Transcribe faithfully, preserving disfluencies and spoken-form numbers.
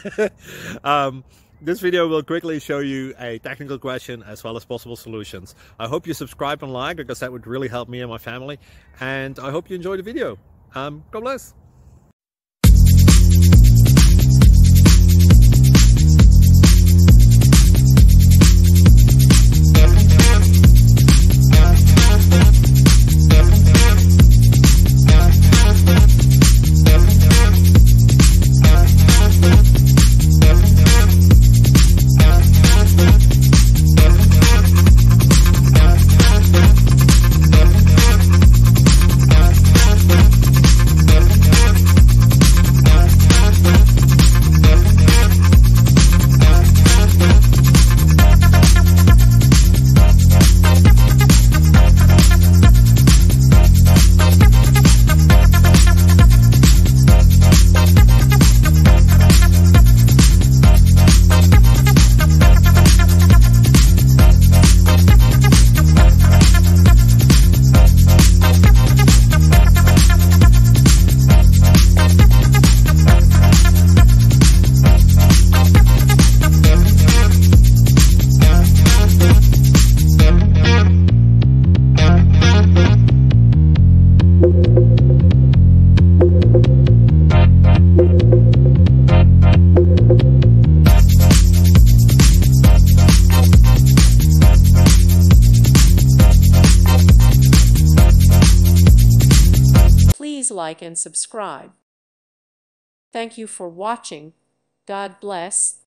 um, this video will quickly show you a technical question as well as possible solutions. I hope you subscribe and like, because that would really help me and my family. And I hope you enjoy the video. Um, God bless. Please like and subscribe. Thank you for watching. God bless.